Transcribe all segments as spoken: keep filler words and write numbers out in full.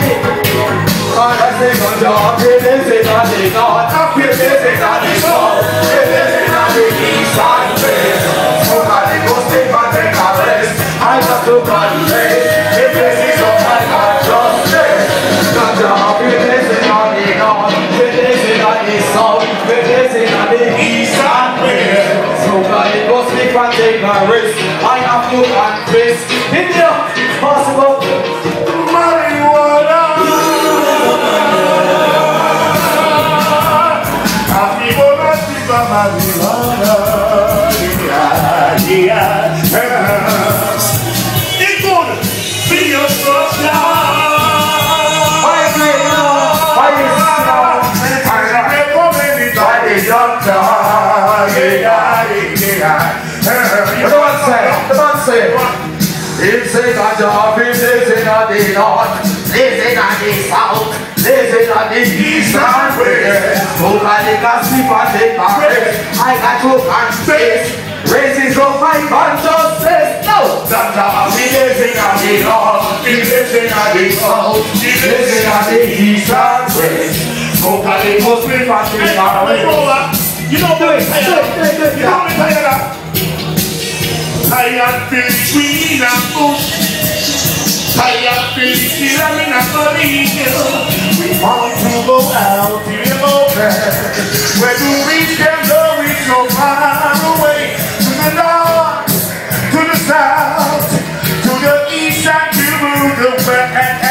Take my risk, I have to confess. In there, possible marijuana. Happy birthday, marijuana. Yeah, yeah. It's gonna be your first love. I agree now. I agree now. I recommend it by the doctor. Yeah, yeah, yeah. The man say, the man say, if say that job is this in the north, this in the south, this in the east and west. Who can the gossip and take my rest? I got to confess, races of my consciousness. No, that job is this in the north, this in the south, this in the east and west. Who can the gossip and take my rest? You know what I'm saying? You know what I'm saying? I have been between a bush. I have been still in a funny hill. We want to go out in the open. Where do we can go? It's so far away. To the north, to the south, to the east and to the west.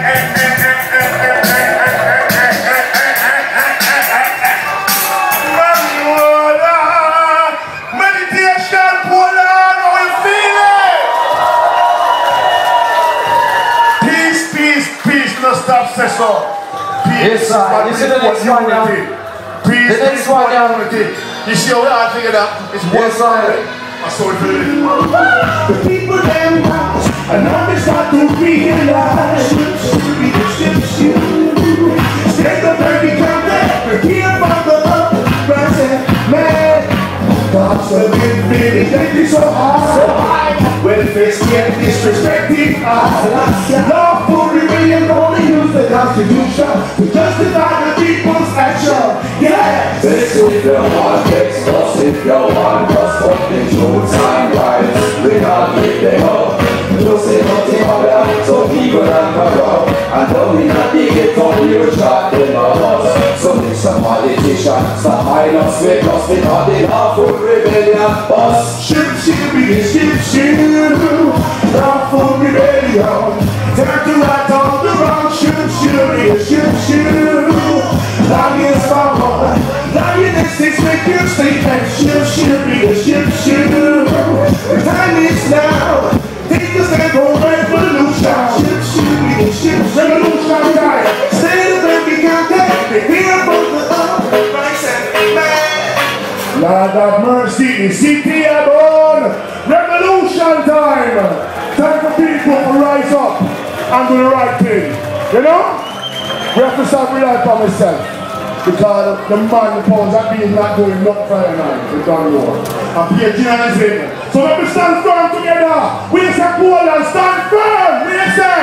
Yes, sir. You see the next one now? Peace, the next one now. You see how I figured out? It's one side. I saw it for you. The people them watch, and now they start to realize we just shift you. Take the baby come back, repeat about the love, rising man. God's a good feeling, they be so hard, so high. When face get disrespected, love for rebellion only use the Constitution to justify the people's action. Yeah. This if you want fix us, if you want us, fucking true time rights. We not give them up. You say nothing other, so people are corrupt. And though we not dig it from you, shot them of us. So make some politicians stop hiding us with us because they lawful rebellion us. Shoot, shoot, be shoot, shoot. Lawful rebellion. Time to right on the wrong. Shoot, shoot, be shoot, shoot. Lions forward. Lionesses make your statement. Shoot, shoot, be shoot, shoot. The time is now. Take a step for revolution. Shoot, shoot, be shoot, revolution time. Stay the baby contact. They hear about the upright and man. Lord of mercy, the city born. Revolution time. Time for people to rise up and do the right thing. You know? We have to start relying on myself. Because the man, the powers that being not doing not Friday night, we don't know. And P H and Zayman. So let me stand firm together. We say Poland, stand firm. We say.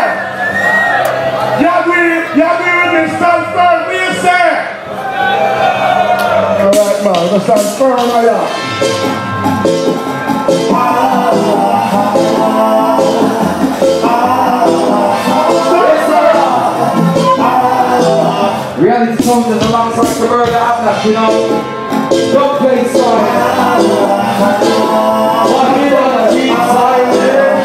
You agree? You agree with me? Stand firm. We say. Alright man, let's stand firm on that. Reality comes as alongside the murder Abnap, you know. Don't play sorry. What you wanna keep silent?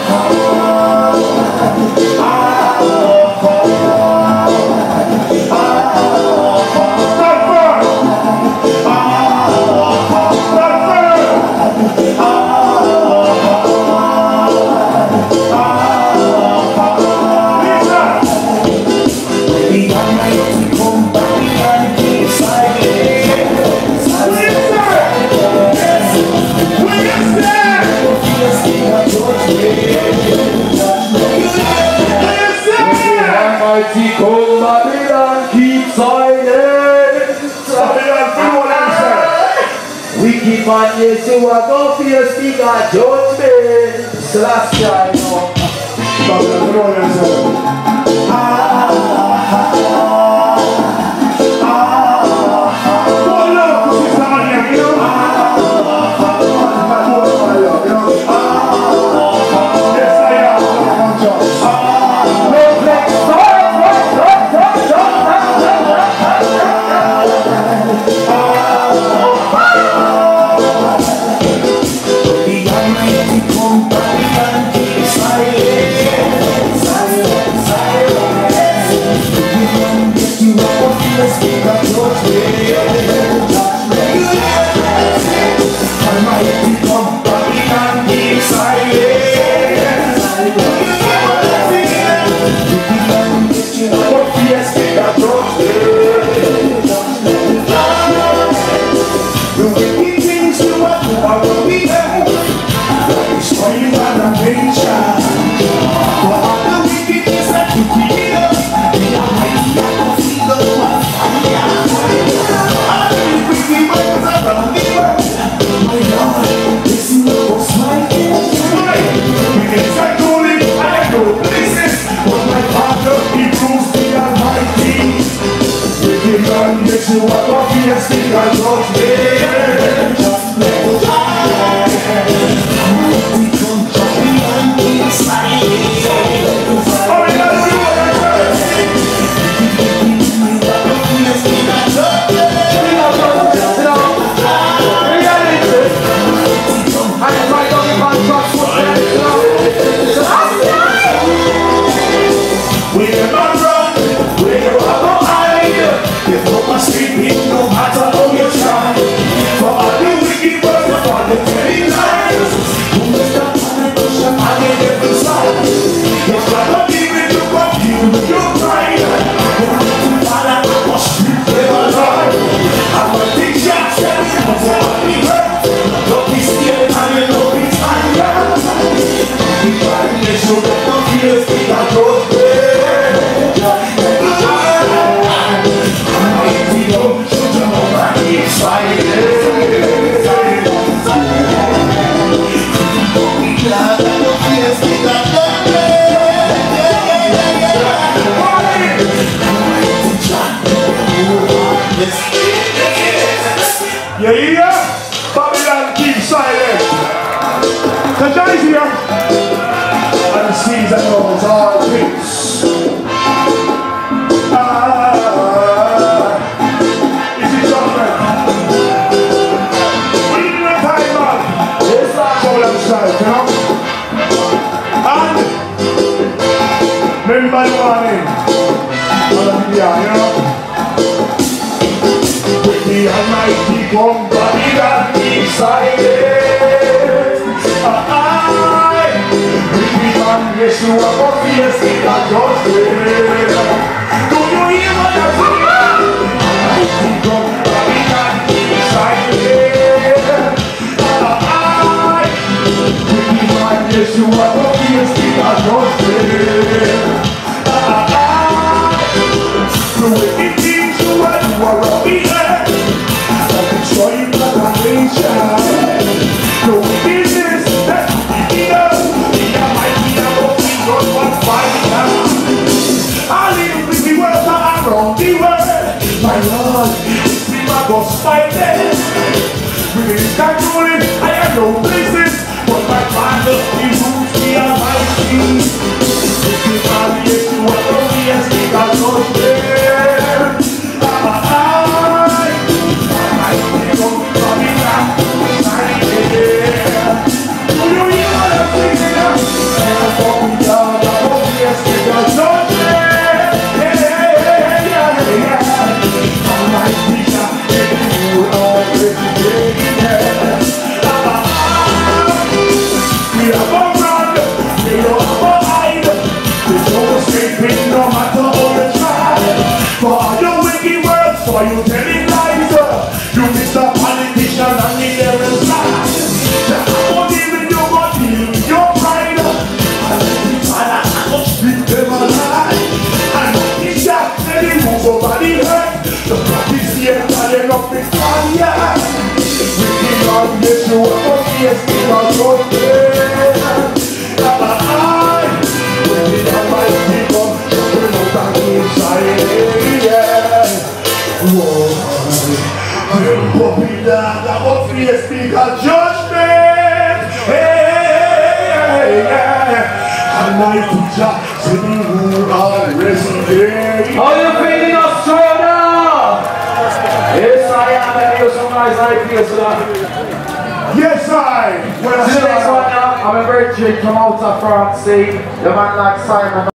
Almighty come Babylon, keep silent. Wicked man, yes, you are going to fear, speak at judgment. Celestial, you know. Ah. speak our judgment. You hear? Babylon keep silent. The guy's here. And the seas and knows all things. Ah, is it judgment? We need a time, man. It's not all I'm saying, you know? And remember the warning. Hallelujah, you know? The Almighty come, Babylon keep silent. I bring the man Yeshua for fierce in a judgment. Do you hear what I'm saying? Almighty come, Babylon keep silent. I bring the man Yeshua for fierce in a judgment. The wicked things you are, you are robbing her. So you got a nation. No business that you know. The Almighty above the God one fire. I live with the world around the world. My Lord, it's me my boss fighting. With his controlling, I have no places. But my Father, he rules the Almighty. If you are the issue of the way and speak out your prayer. For you telling lies, you Mister Politician and the devil's lies. I won't even do what you with your pride. And every father I must treat them alive. And the shot that they move over the earth. The practice here calling up the fire. With the Lord Yeshua for fierce because you're there. I, when the Almighty come, you know that inside, yeah. Whoa, I'm puppy dog, I'm up for you speak a judgment. Hey, and my teacher said you are resident. How you feeling, Australia? Yes, I am. I feel so nice. I feel so nice. Yes, I. Well, this one now, I'm a virgin from out of France. See, the man like Simon.